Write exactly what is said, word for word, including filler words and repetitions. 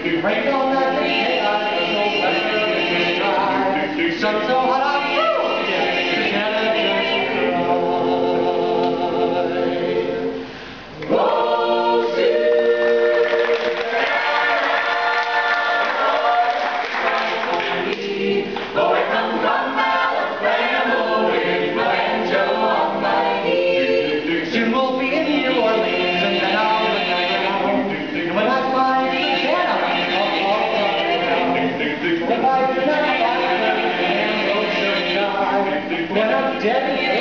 Rain on that day, I no better than dry. Sun so hot, I feel never just cry. Rosie, boy, come from Alabama with my banjo on my knee. Soon we'll be in New Orleans, and then I'll look around. And when I find Suzanna, I'll walk around. If I do not find her, then I'm so shy. When I'm dead.